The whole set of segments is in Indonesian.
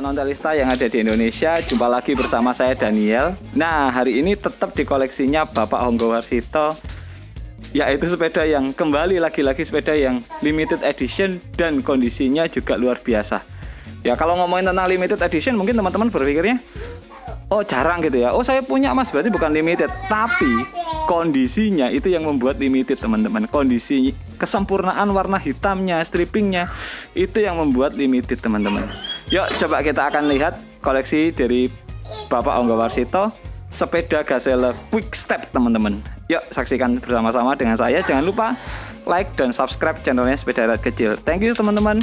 Nontelista yang ada di Indonesia. Jumpa lagi bersama saya Daniel. Nah, hari ini tetap di koleksinya Bapak Honggo Warsito, yaitu sepeda yang kembali lagi-lagi sepeda yang limited edition dan kondisinya juga luar biasa. Ya, kalau ngomongin tentang limited edition mungkin teman-teman berpikirnya, oh jarang gitu ya. Oh saya punya mas, berarti bukan limited. Tapi kondisinya itu yang membuat limited teman-teman. Kondisi kesempurnaan warna hitamnya, strippingnya, itu yang membuat limited teman-teman. Yuk coba kita akan lihat koleksi dari Bapak Honggo Warsito, sepeda Gazelle Quick Step teman-teman. Yuk saksikan bersama-sama dengan saya. Jangan lupa like dan subscribe channelnya Sepeda Rakyat Kecil. Thank you teman-teman.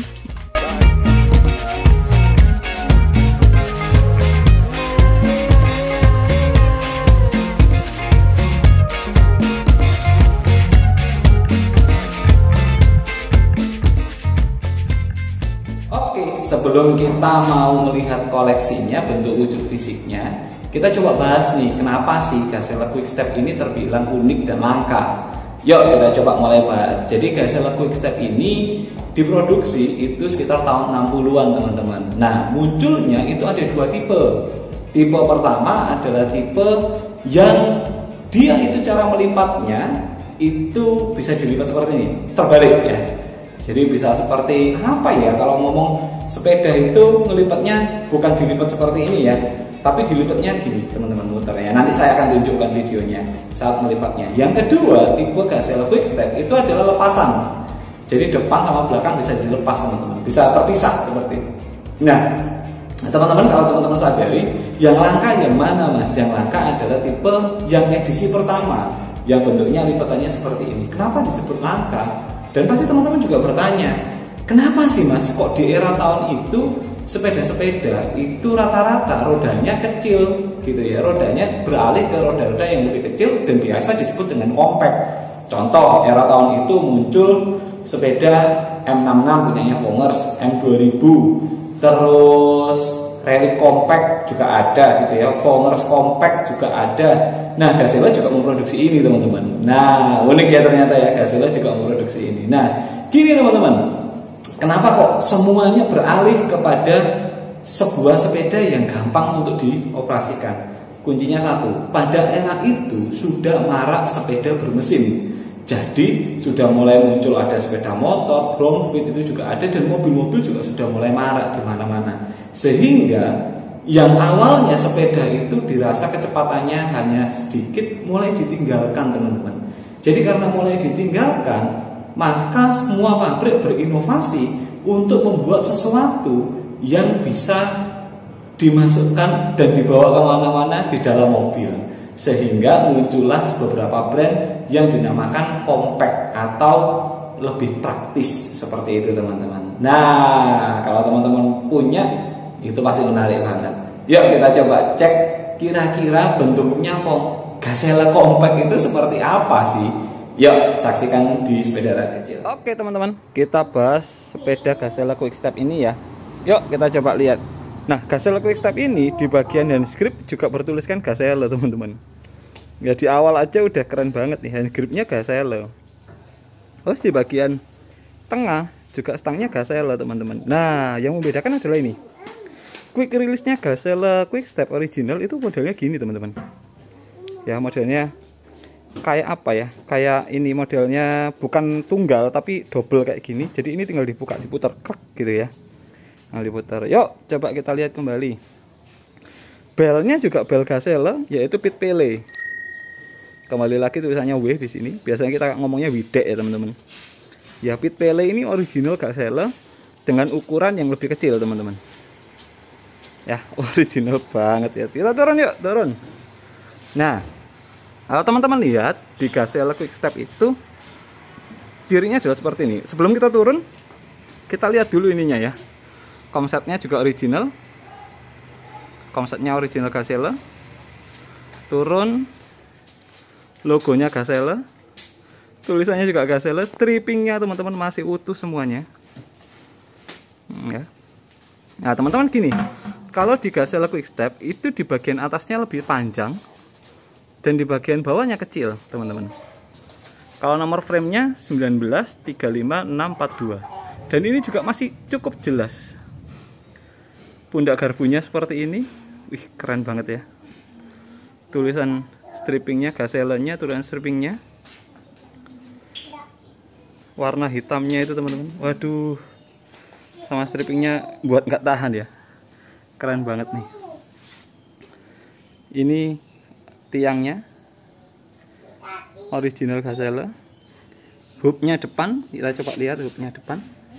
Sebelum kita mau melihat koleksinya, bentuk wujud fisiknya, kita coba bahas nih, kenapa sih Gazelle Quick Step ini terbilang unik dan langka. Yuk kita coba mulai bahas. Jadi Gazelle Quick Step ini diproduksi itu sekitar tahun 60-an teman-teman. Nah, munculnya itu ada dua tipe. Tipe pertama adalah tipe yang dia itu cara melipatnya itu bisa dilipat seperti ini, terbalik ya. Jadi bisa seperti apa ya, kalau ngomong sepeda itu ngelipatnya bukan dilipat seperti ini ya, tapi dilipatnya gini teman-teman, muternya. Nanti saya akan tunjukkan videonya saat melipatnya. Yang kedua, tipe Gazelle Quick Step itu adalah lepasan. Jadi depan sama belakang bisa dilepas teman-teman, bisa terpisah seperti itu. Nah teman-teman, kalau teman-teman sadari, yang langka yang mana mas? Yang langka adalah tipe yang edisi pertama, yang bentuknya lipatannya seperti ini. Kenapa disebut langka? Dan pasti teman-teman juga bertanya, kenapa sih mas kok di era tahun itu sepeda-sepeda itu rata-rata rodanya kecil gitu ya, rodanya beralih ke roda-roda yang lebih kecil dan biasa disebut dengan compact. Contoh, era tahun itu muncul sepeda M66 punyanya Vongers, M2000, terus Relic Compact juga ada gitu ya, Vongers Compact juga ada. Nah, Gazelle juga memproduksi ini teman-teman. Nah, unik ya ternyata ya, Gazelle juga memproduksi ini. Nah, gini teman-teman, kenapa kok semuanya beralih kepada sebuah sepeda yang gampang untuk dioperasikan? Kuncinya satu, pada era itu sudah marak sepeda bermesin. Jadi sudah mulai muncul ada sepeda motor, brown fit itu juga ada, dan mobil-mobil juga sudah mulai marak di mana-mana. Sehingga yang awalnya sepeda itu dirasa kecepatannya hanya sedikit, mulai ditinggalkan teman-teman. Jadi karena mulai ditinggalkan, maka semua pabrik berinovasi untuk membuat sesuatu yang bisa dimasukkan dan dibawa kemana-mana di dalam mobil. Sehingga muncullah beberapa brand yang dinamakan compact atau lebih praktis seperti itu teman-teman. Nah, kalau teman-teman punya, itu pasti menarik banget. Yuk kita coba cek kira-kira bentuknya Gazelle compact itu seperti apa sih. Yuk saksikan di Sepeda Rakyat Kecil. Oke teman-teman, kita bahas sepeda Gazelle Quick Step ini ya. Yuk kita coba lihat. Nah, Gazelle Quick Step ini di bagian hand grip juga bertuliskan Gazelle teman-teman. Ya di awal aja udah keren banget nih, hand gripnya Gazelle. Terus di bagian tengah juga stangnya Gazelle teman-teman. Nah, yang membedakan adalah ini. Quick release-nya Gazelle Quick Step original itu modelnya gini teman-teman. Ya modelnya kayak apa ya? Kayak ini modelnya bukan tunggal tapi double kayak gini. Jadi ini tinggal dibuka, diputar krek gitu ya. Nah, diputar. Yuk coba kita lihat kembali. Belnya juga bel Gazelle, yaitu pit pele. Kembali lagi tulisannya W di sini. Biasanya kita ngomongnya widek ya teman-teman. Ya pit pele ini original Gazelle dengan ukuran yang lebih kecil teman-teman. Ya original banget ya. Kita turun yuk, turun. Nah, kalau teman-teman lihat di Gazelle Quick Step itu dirinya adalah seperti ini. Sebelum kita turun, kita lihat dulu ininya ya. Konsepnya juga original. Konsepnya original Gazelle. Turun, logonya Gazelle, tulisannya juga Gazelle, strippingnya teman-teman masih utuh semuanya. Ya. Nah teman-teman gini, kalau di Gazelle Quick Step itu di bagian atasnya lebih panjang dan di bagian bawahnya kecil teman-teman. Kalau nomor framenya 1935642 dan ini juga masih cukup jelas. pundak garpunya seperti ini. Wih, keren banget ya. Tulisan strippingnya, gazelenya, tulisan strippingnya. Warna hitamnya itu teman-teman. Waduh, sama strippingnya buat nggak tahan ya. Keren banget nih. Ini tiangnya original Gazelle. Hubnya depan, kita coba lihat hubnya depan.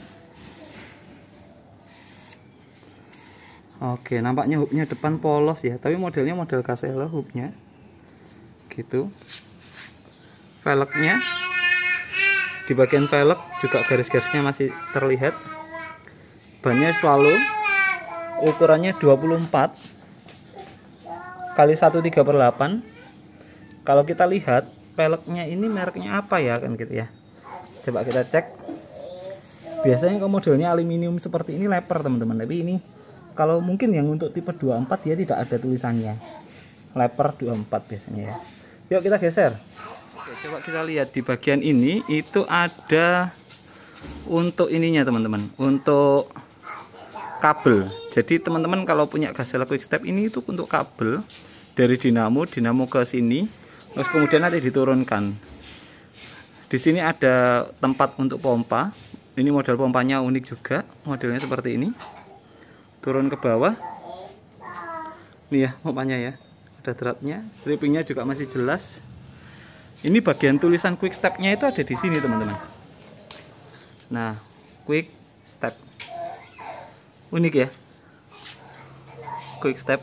Oke, nampaknya hubnya depan polos ya, tapi modelnya model Gazelle hubnya gitu. Velgnya di bagian velg juga garis-garisnya masih terlihat. Bannya selalu ukurannya 24 kali 1/3/8. Kalau kita lihat velgnya ini mereknya apa ya kan gitu ya. Coba kita cek. Biasanya kalau modelnya aluminium seperti ini leper teman-teman, tapi ini kalau mungkin yang untuk tipe 24 dia tidak ada tulisannya. Leper 24 biasanya ya. Yuk kita geser. Oke, coba kita lihat di bagian ini itu ada untuk ininya teman-teman, untuk kabel. Jadi teman-teman kalau punya Gazelle Quickstep ini itu untuk kabel dari dinamo ke sini, terus kemudian nanti diturunkan. Di sini ada tempat untuk pompa. Ini model pompanya unik juga, modelnya seperti ini. Turun ke bawah. Nih ya pompanya ya. Ada dratnya, strippingnya juga masih jelas. Ini bagian tulisan Quickstep-nya itu ada di sini teman-teman. Nah, Quickstep. Unik ya. Quickstep.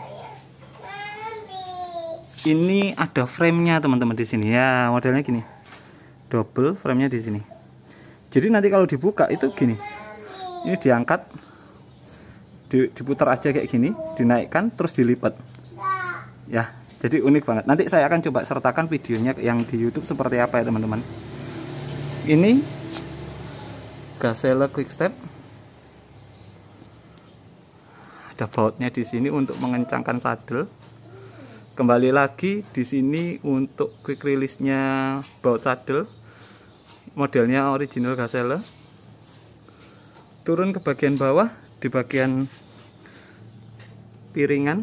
Ini ada frame-nya teman-teman di sini ya, modelnya gini. Double frame-nya di sini. Jadi nanti kalau dibuka itu gini. Ini diangkat, diputar aja kayak gini, dinaikkan terus dilipat. Ya, jadi unik banget. Nanti saya akan coba sertakan videonya yang di YouTube seperti apa ya teman-teman. Ini Gazelle Quickstep. Ada bautnya di sini untuk mengencangkan sadel. Kembali lagi di sini untuk quick release-nya baut sadel. Modelnya original Gazelle. Turun ke bagian bawah, di bagian piringan.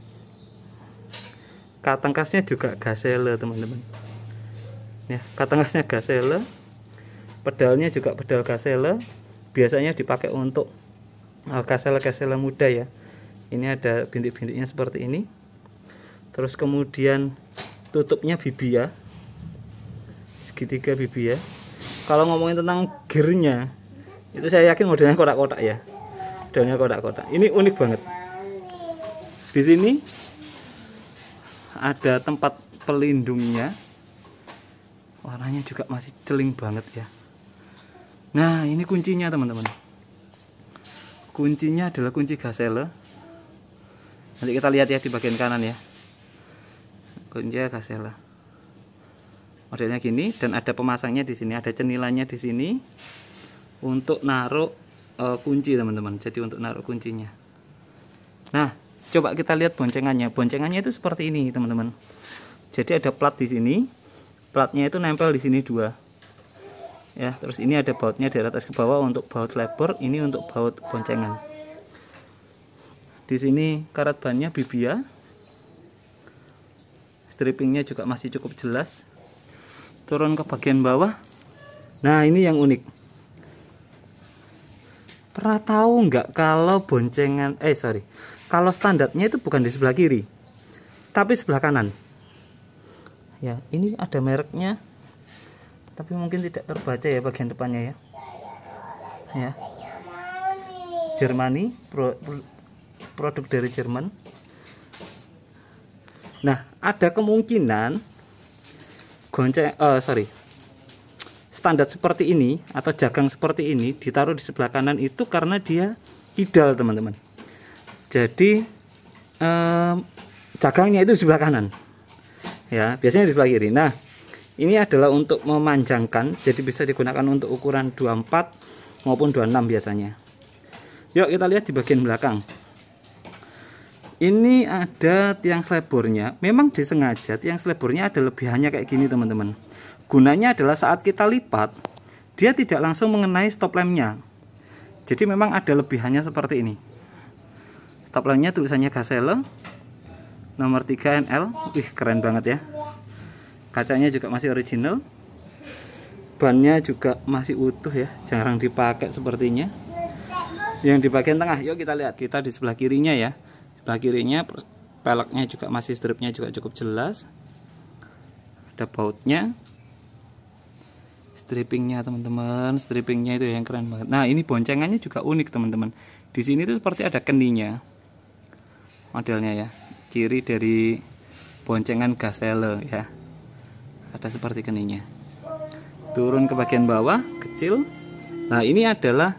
Katang kasnya juga Gazelle teman-teman. Ya, katang kasnya Gazelle. Pedalnya juga pedal Gazelle. Biasanya dipakai untuk Gazelle muda ya. Ini ada bintik-bintiknya seperti ini. Terus kemudian tutupnya Bibia, segitiga Bibia. Kalau ngomongin tentang gearnya, itu saya yakin modelnya kotak-kotak ya. Modelnya kotak-kotak. Ini unik banget. Di sini ada tempat pelindungnya. Warnanya juga masih celing banget ya. Nah, ini kuncinya teman-teman. Kuncinya adalah kunci Gazelle. Nanti kita lihat ya di bagian kanan ya. Kunci Gazelle. Modelnya gini dan ada pemasangnya di sini, ada cenilannya di sini untuk naruh kunci teman-teman. Jadi untuk naruh kuncinya. Nah, coba kita lihat boncengannya. Boncengannya itu seperti ini teman-teman. Jadi ada plat di sini. Platnya itu nempel di sini 2. Ya, terus ini ada bautnya dari atas ke bawah untuk baut lebar, ini untuk baut boncengan. Di sini karat bannya Bibia. Strippingnya juga masih cukup jelas. Turun ke bagian bawah. Nah, ini yang unik. Pernah tahu nggak kalau boncengan kalau standarnya itu bukan di sebelah kiri, tapi sebelah kanan. Ya, ini ada mereknya. Tapi mungkin tidak terbaca ya bagian depannya ya. Ya. Germany, produk dari Jerman. Nah, ada kemungkinan standar seperti ini atau jagang seperti ini ditaruh di sebelah kanan itu karena dia idal teman-teman. Jadi jagangnya itu di sebelah kanan. Ya, biasanya di sebelah kiri. Nah, ini adalah untuk memanjangkan, jadi bisa digunakan untuk ukuran 24 maupun 26 biasanya. Yuk kita lihat di bagian belakang. Ini ada tiang selebornya. Memang disengaja tiang selebornya ada lebihannya kayak gini teman-teman. Gunanya adalah saat kita lipat, dia tidak langsung mengenai stop lampnya. Jadi memang ada lebihannya seperti ini. Stop lampnya tulisannya Gazelle nomor 3 NL. Wih, keren banget ya. Kacanya juga masih original. Bannya juga masih utuh ya, jarang dipakai sepertinya. Yang di bagian tengah, yuk kita lihat. Kita di sebelah kirinya ya. Sebelah kirinya peleknya juga masih, stripnya juga cukup jelas. Ada bautnya, strippingnya teman-teman, strippingnya itu yang keren banget. Nah, ini boncengannya juga unik teman-teman. Di sini tuh seperti ada keninya, modelnya ya. Ciri dari boncengan Gazelle ya, ada seperti keninya. Turun ke bagian bawah kecil. Nah, ini adalah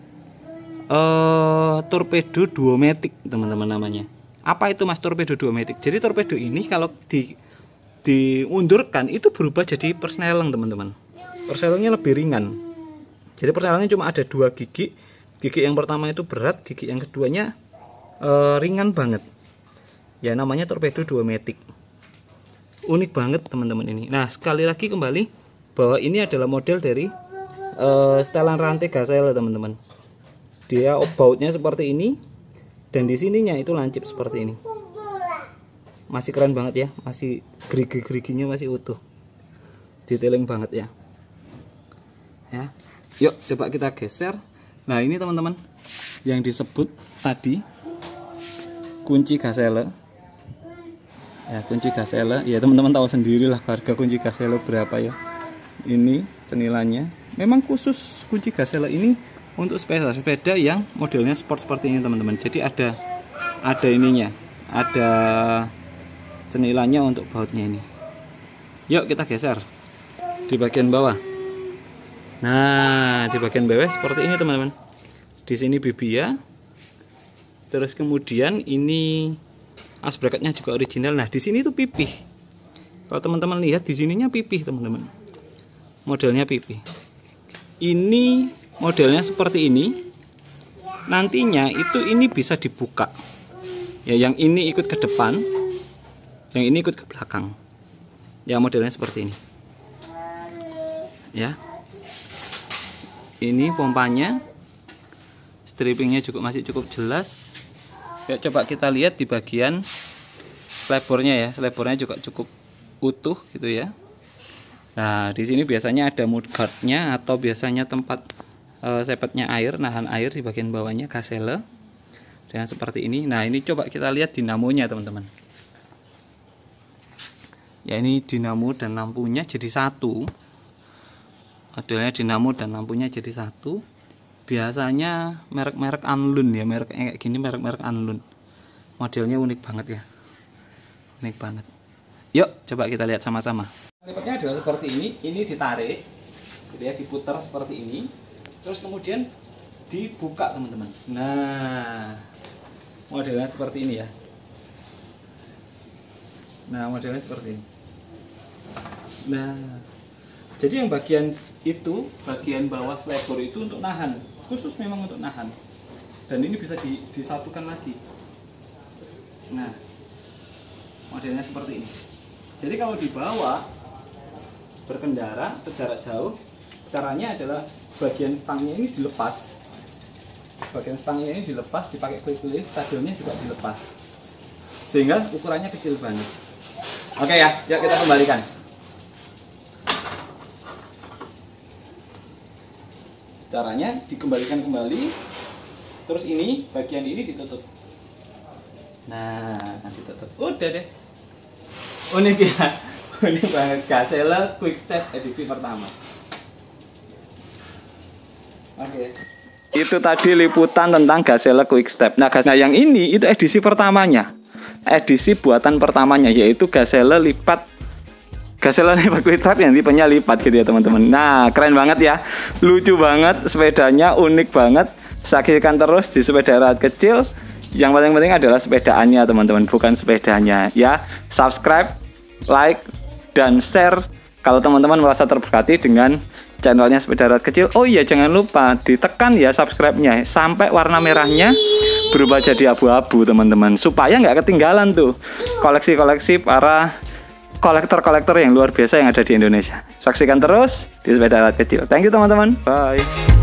torpedo duomatic teman-teman namanya. Apa itu mas torpedo duomatic? Jadi torpedo ini kalau diundurkan itu berubah jadi persneleng teman-teman. Persnelengnya lebih ringan. Jadi persnelengnya cuma ada 2 gigi. Gigi yang pertama itu berat, gigi yang keduanya ringan banget. Ya, namanya torpedo duomatic. Unik banget teman-teman ini. Nah, sekali lagi kembali bahwa ini adalah model dari setelan rantai Gazelle teman-teman. Dia bautnya seperti ini, dan di sininya itu lancip seperti ini. Masih keren banget ya, masih gerigi-geriginya masih utuh, detailing banget ya. Ya, yuk coba kita geser. Nah, ini teman-teman yang disebut tadi kunci Gazelle. Ya, kunci Gazelle ya, teman-teman tahu sendirilah harga kunci Gazelle berapa ya. Ini cenilannya. Memang khusus kunci Gazelle ini untuk sepeda yang modelnya sport seperti ini teman-teman. Jadi ada ininya, ada cenilannya untuk bautnya ini. Yuk kita geser di bagian bawah. Nah, di bagian bawah seperti ini teman-teman. Di sini bibia. Terus kemudian ini as bracketnya juga original. Nah, di sini tuh pipih. Kalau teman-teman lihat di sininya pipih teman-teman. Modelnya pipih. Ini modelnya seperti ini. Nantinya itu ini bisa dibuka. Ya, yang ini ikut ke depan, yang ini ikut ke belakang. Ya, modelnya seperti ini. Ya. Ini pompanya. Strippingnya juga masih cukup jelas. Ya, coba kita lihat di bagian selebornya ya. Selebornya juga cukup utuh gitu ya. Nah, di sini biasanya ada mudguardnya atau biasanya tempat sepetnya air, nahan air di bagian bawahnya Gazelle. Dan seperti ini. Nah, ini coba kita lihat dinamonya teman-teman. Ya, ini dinamo dan lampunya jadi satu. Modelnya dinamo dan lampunya jadi satu. Biasanya merek-merek Anlun ya, merek kayak gini merek-merek Anlun. Modelnya unik banget ya. Unik banget. Yuk, coba kita lihat sama-sama. Lipatnya adalah seperti ini ditarik, gitu ya, diputar seperti ini. Terus kemudian dibuka teman-teman. Nah, modelnya seperti ini ya. Nah, modelnya seperti ini. Nah, jadi yang bagian itu, bagian bawah selebor itu untuk nahan, khusus memang untuk nahan. Dan ini bisa disatukan lagi. Nah, modelnya seperti ini. Jadi kalau dibawa berkendara ke jarak jauh, caranya adalah bagian stangnya ini dilepas. Bagian stangnya ini dilepas, dipakai quick-release, sadelnya juga dilepas. Sehingga ukurannya kecil banget. Oke ya, yuk kita kembalikan. Caranya dikembalikan kembali. Terus ini, bagian ini ditutup. Nah, ditutup. Udah deh. Unik ya. Unik banget. Gazelle Quick Step edisi pertama. Oke. Itu tadi liputan tentang Gazelle Quick Step. Nah, yang ini itu edisi pertamanya. Edisi buatan pertamanya, yaitu Gazelle lipat. Gazelle lipat Quick Step yang tipenya lipat gitu ya teman-teman. Nah, keren banget ya. Lucu banget sepedanya, unik banget. Saksikan terus di sepeda rat kecil. Yang paling penting adalah sepedaannya teman-teman, bukan sepedanya ya. Subscribe, like, dan share kalau teman-teman merasa terberkati dengan channelnya Sepeda Rat Kecil. Oh iya, jangan lupa ditekan ya subscribe-nya sampai warna merahnya berubah jadi abu-abu teman-teman, supaya nggak ketinggalan tuh koleksi-koleksi para kolektor-kolektor yang luar biasa yang ada di Indonesia. Saksikan terus di Sepeda Rat Kecil. Thank you teman-teman, bye.